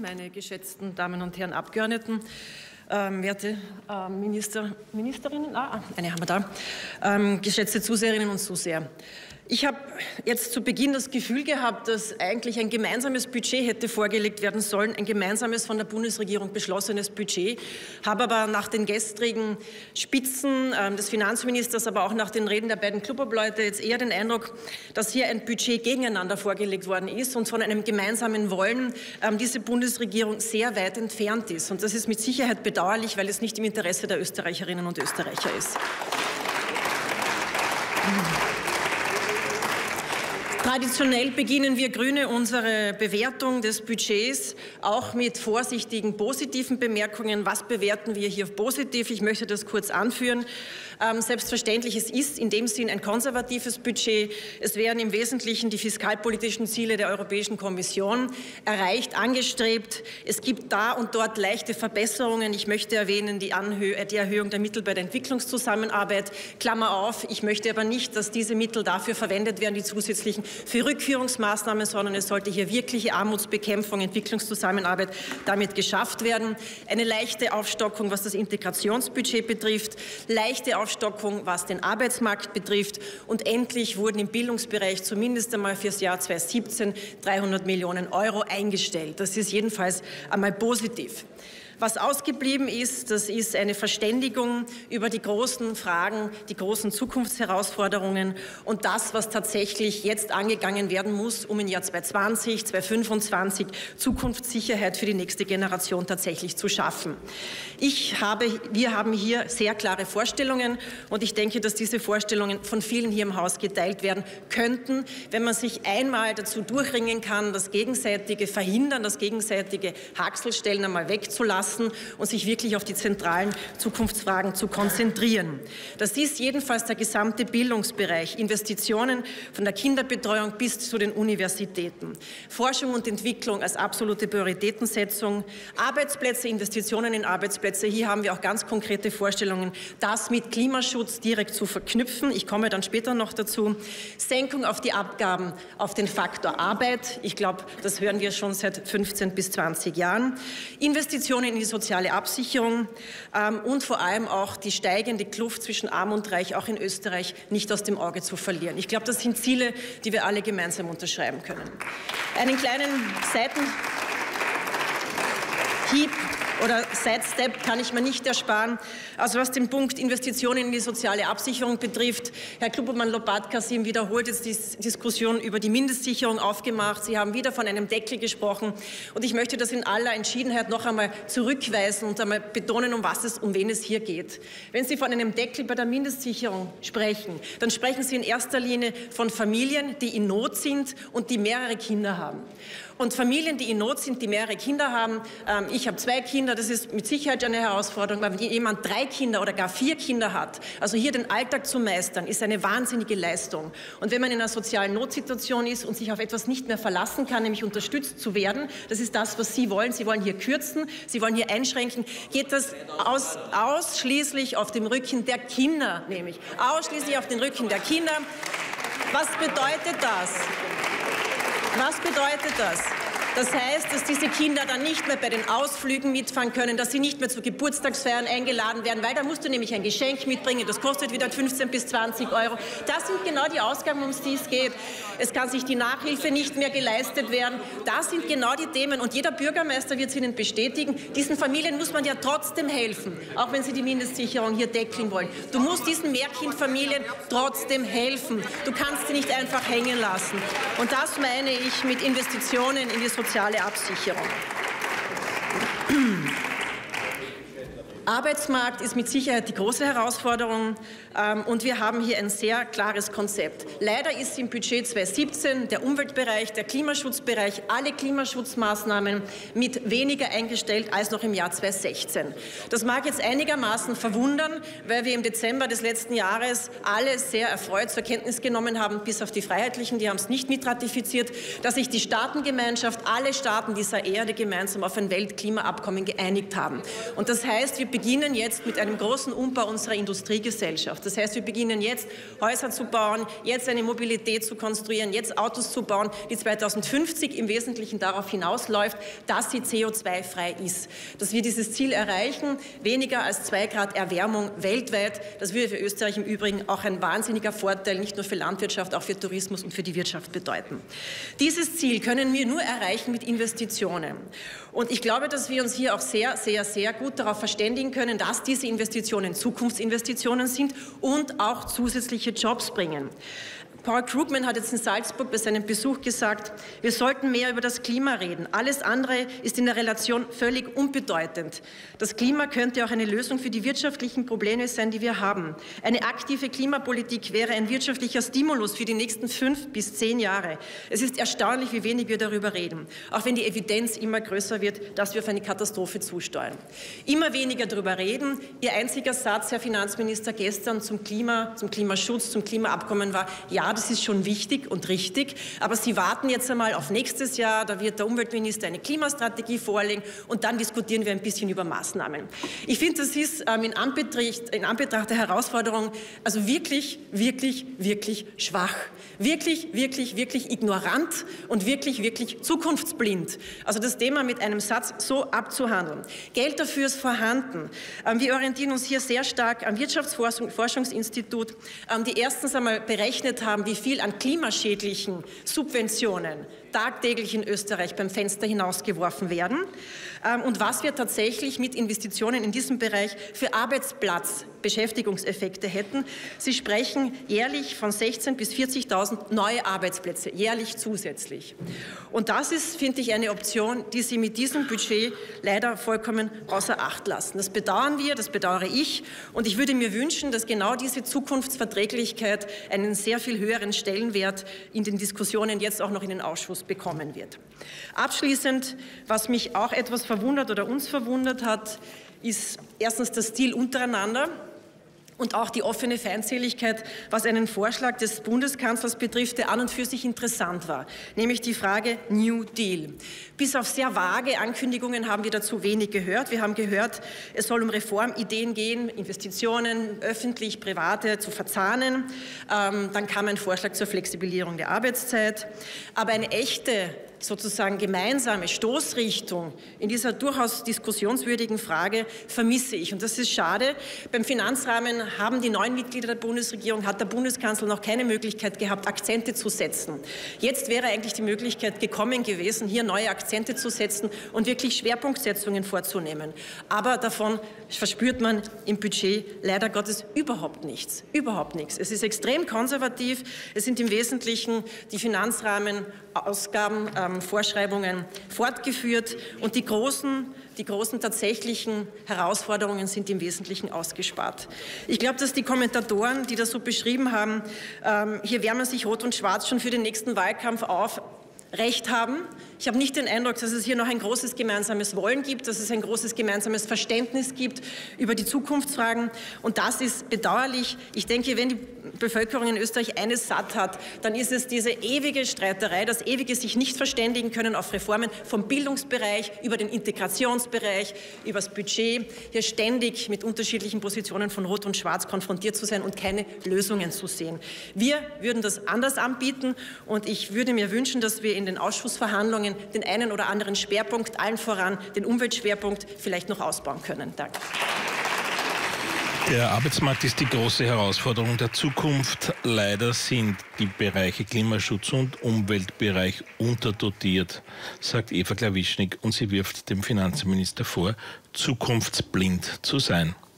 meine geschätzten Damen und Herren Abgeordneten, werte Ministerinnen, eine haben wir da, geschätzte Zuseherinnen und Zuseher. Ich habe jetzt zu Beginn das Gefühl gehabt, dass eigentlich ein gemeinsames Budget hätte vorgelegt werden sollen, ein gemeinsames von der Bundesregierung beschlossenes Budget. Habe aber nach den gestrigen Spitzen des Finanzministers, aber auch nach den Reden der beiden Klubobleute jetzt eher den Eindruck, dass hier ein Budget gegeneinander vorgelegt worden ist und von einem gemeinsamen Wollen diese Bundesregierung sehr weit entfernt ist. Und das ist mit Sicherheit bedauerlich, weil es nicht im Interesse der Österreicherinnen und Österreicher ist. Traditionell beginnen wir Grüne unsere Bewertung des Budgets auch mit vorsichtigen positiven Bemerkungen. Was bewerten wir hier positiv? Ich möchte das kurz anführen. Selbstverständlich, es ist in dem Sinn ein konservatives Budget. Es werden im Wesentlichen die fiskalpolitischen Ziele der Europäischen Kommission erreicht, angestrebt. Es gibt da und dort leichte Verbesserungen. Ich möchte erwähnen die Erhöhung der Mittel bei der Entwicklungszusammenarbeit. Klammer auf, ich möchte aber nicht, dass diese Mittel dafür verwendet werden, die zusätzlichen für Rückführungsmaßnahmen, sondern es sollte hier wirkliche Armutsbekämpfung, Entwicklungszusammenarbeit damit geschafft werden. Eine leichte Aufstockung, was das Integrationsbudget betrifft, leichte Aufstockung, was den Arbeitsmarkt betrifft, und endlich wurden im Bildungsbereich zumindest einmal fürs Jahr 2017 300 Millionen Euro eingestellt. Das ist jedenfalls einmal positiv. Was ausgeblieben ist, das ist eine Verständigung über die großen Fragen, die großen Zukunftsherausforderungen und das, was tatsächlich jetzt angegangen werden muss, um im Jahr 2020, 2025 Zukunftssicherheit für die nächste Generation tatsächlich zu schaffen. Wir haben hier sehr klare Vorstellungen und ich denke, dass diese Vorstellungen von vielen hier im Haus geteilt werden könnten, wenn man sich einmal dazu durchringen kann, das gegenseitige Verhindern, das gegenseitige Hackselstellen einmal wegzulassen und sich wirklich auf die zentralen Zukunftsfragen zu konzentrieren. Das ist jedenfalls der gesamte Bildungsbereich, Investitionen von der Kinderbetreuung bis zu den Universitäten, Forschung und Entwicklung als absolute Prioritätensetzung, Arbeitsplätze, Investitionen in Arbeitsplätze. Hier haben wir auch ganz konkrete Vorstellungen, das mit Klimaschutz direkt zu verknüpfen. Ich komme dann später noch dazu. Senkung auf die Abgaben auf den Faktor Arbeit. Ich glaube, das hören wir schon seit 15 bis 20 Jahren. Investitionen in die soziale Absicherung und vor allem auch die steigende Kluft zwischen Arm und Reich auch in Österreich nicht aus dem Auge zu verlieren. Ich glaube, das sind Ziele, die wir alle gemeinsam unterschreiben können. Einen kleinen Seitenhieb oder Sidestep kann ich mir nicht ersparen. Also was den Punkt Investitionen in die soziale Absicherung betrifft, Herr Klubobmann-Lopatka, Sie haben wiederholt jetzt die Diskussion über die Mindestsicherung aufgemacht. Sie haben wieder von einem Deckel gesprochen. Und ich möchte das in aller Entschiedenheit noch einmal zurückweisen und einmal betonen, um wen es hier geht. Wenn Sie von einem Deckel bei der Mindestsicherung sprechen, dann sprechen Sie in erster Linie von Familien, die in Not sind und die mehrere Kinder haben. Und Familien, die in Not sind, die mehrere Kinder haben. Ich habe 2 Kinder, das ist mit Sicherheit eine Herausforderung. Aber wenn jemand 3 Kinder oder gar 4 Kinder hat, also hier den Alltag zu meistern, ist eine wahnsinnige Leistung. Und wenn man in einer sozialen Notsituation ist und sich auf etwas nicht mehr verlassen kann, nämlich unterstützt zu werden, das ist das, was Sie wollen. Sie wollen hier kürzen, Sie wollen hier einschränken, geht das ausschließlich auf dem Rücken der Kinder, nämlich ausschließlich auf den Rücken der Kinder. Was bedeutet das? Was bedeutet das? Das heißt, dass diese Kinder dann nicht mehr bei den Ausflügen mitfahren können, dass sie nicht mehr zu Geburtstagsfeiern eingeladen werden, weil da musst du nämlich ein Geschenk mitbringen, das kostet wieder 15 bis 20 Euro. Das sind genau die Ausgaben, um die es geht. Es kann sich die Nachhilfe nicht mehr geleistet werden. Das sind genau die Themen. Und jeder Bürgermeister wird es Ihnen bestätigen. Diesen Familien muss man ja trotzdem helfen, auch wenn sie die Mindestsicherung hier deckeln wollen. Du musst diesen Mehrkindfamilien trotzdem helfen. Du kannst sie nicht einfach hängen lassen. Und das meine ich mit Investitionen in die soziale Absicherung. Arbeitsmarkt ist mit Sicherheit die große Herausforderung und wir haben hier ein sehr klares Konzept. Leider ist im Budget 2017 der Umweltbereich, der Klimaschutzbereich, alle Klimaschutzmaßnahmen mit weniger eingestellt als noch im Jahr 2016. Das mag jetzt einigermaßen verwundern, weil wir im Dezember des letzten Jahres alle sehr erfreut zur Kenntnis genommen haben, bis auf die Freiheitlichen, die haben es nicht mitratifiziert, dass sich die Staatengemeinschaft, alle Staaten dieser Erde gemeinsam auf ein Weltklimaabkommen geeinigt haben. Und das heißt, wir beginnen jetzt mit einem großen Umbau unserer Industriegesellschaft. Das heißt, wir beginnen jetzt Häuser zu bauen, jetzt eine Mobilität zu konstruieren, jetzt Autos zu bauen, die 2050 im Wesentlichen darauf hinausläuft, dass sie CO2-frei ist. Dass wir dieses Ziel erreichen, weniger als 2 Grad Erwärmung weltweit, das würde für Österreich im Übrigen auch ein wahnsinniger Vorteil, nicht nur für Landwirtschaft, auch für Tourismus und für die Wirtschaft bedeuten. Dieses Ziel können wir nur erreichen mit Investitionen. Und ich glaube, dass wir uns hier auch sehr, sehr, sehr gut darauf verständigen können, dass diese Investitionen Zukunftsinvestitionen sind und auch zusätzliche Jobs bringen. Paul Krugman hat jetzt in Salzburg bei seinem Besuch gesagt, wir sollten mehr über das Klima reden. Alles andere ist in der Relation völlig unbedeutend. Das Klima könnte auch eine Lösung für die wirtschaftlichen Probleme sein, die wir haben. Eine aktive Klimapolitik wäre ein wirtschaftlicher Stimulus für die nächsten 5 bis 10 Jahre. Es ist erstaunlich, wie wenig wir darüber reden, auch wenn die Evidenz immer größer wird, dass wir auf eine Katastrophe zusteuern. Immer weniger darüber reden. Ihr einziger Satz, Herr Finanzminister, gestern zum Klimaschutz, zum Klimaabkommen war, ja, das ist schon wichtig und richtig, aber Sie warten jetzt einmal auf nächstes Jahr, da wird der Umweltminister eine Klimastrategie vorlegen und dann diskutieren wir ein bisschen über Maßnahmen. Ich finde, das ist in Anbetracht der Herausforderung also wirklich, wirklich, wirklich schwach. Wirklich, wirklich, wirklich ignorant und wirklich, wirklich zukunftsblind. Also das Thema mit einem Satz so abzuhandeln. Geld dafür ist vorhanden. Wir orientieren uns hier sehr stark am Wirtschaftsforschungsinstitut, die erstens einmal berechnet haben, wie viel an klimaschädlichen Subventionen tagtäglich in Österreich beim Fenster hinausgeworfen werden und was wir tatsächlich mit Investitionen in diesem Bereich für Arbeitsplatzbeschäftigungseffekte hätten. Sie sprechen jährlich von 16.000 bis 40.000 neue Arbeitsplätze, jährlich zusätzlich. Und das ist, finde ich, eine Option, die Sie mit diesem Budget leider vollkommen außer Acht lassen. Das bedauern wir, das bedauere ich. Und ich würde mir wünschen, dass genau diese Zukunftsverträglichkeit einen sehr viel höheren Stellenwert in den Diskussionen jetzt auch noch in den Ausschuss bekommen wird. Abschließend, was mich auch etwas verwundert oder uns verwundert hat, ist erstens der Stil untereinander und auch die offene Feindseligkeit, was einen Vorschlag des Bundeskanzlers betrifft, der an und für sich interessant war, nämlich die Frage New Deal. Bis auf sehr vage Ankündigungen haben wir dazu wenig gehört. Wir haben gehört, es soll um Reformideen gehen, Investitionen, öffentlich, private zu verzahnen. Dann kam ein Vorschlag zur Flexibilierung der Arbeitszeit. Aber eine echte sozusagen gemeinsame Stoßrichtung in dieser durchaus diskussionswürdigen Frage vermisse ich. Und das ist schade. Beim Finanzrahmen haben die neuen Mitglieder der Bundesregierung, hat der Bundeskanzler noch keine Möglichkeit gehabt, Akzente zu setzen. Jetzt wäre eigentlich die Möglichkeit gekommen gewesen, hier neue Akzente zu setzen und wirklich Schwerpunktsetzungen vorzunehmen. Aber davon verspürt man im Budget leider Gottes überhaupt nichts. Überhaupt nichts. Es ist extrem konservativ. Es sind im Wesentlichen die Finanzrahmenausgaben, Vorschreibungen fortgeführt und die großen tatsächlichen Herausforderungen sind im Wesentlichen ausgespart. Ich glaube, dass die Kommentatoren, die das so beschrieben haben, hier wärmen sich Rot und Schwarz schon für den nächsten Wahlkampf auf, recht haben. Ich habe nicht den Eindruck, dass es hier noch ein großes gemeinsames Wollen gibt, dass es ein großes gemeinsames Verständnis gibt über die Zukunftsfragen. Und das ist bedauerlich. Ich denke, wenn die Bevölkerung in Österreich eines satt hat, dann ist es diese ewige Streiterei, das ewige sich nicht verständigen können auf Reformen vom Bildungsbereich über den Integrationsbereich, über das Budget, hier ständig mit unterschiedlichen Positionen von Rot und Schwarz konfrontiert zu sein und keine Lösungen zu sehen. Wir würden das anders anbieten und ich würde mir wünschen, dass wir in den Ausschussverhandlungen den einen oder anderen Schwerpunkt, allen voran den Umweltschwerpunkt, vielleicht noch ausbauen können. Danke. Der Arbeitsmarkt ist die große Herausforderung der Zukunft. Leider sind die Bereiche Klimaschutz und Umweltbereich unterdotiert, sagt Eva Klawischnik, und sie wirft dem Finanzminister vor, zukunftsblind zu sein.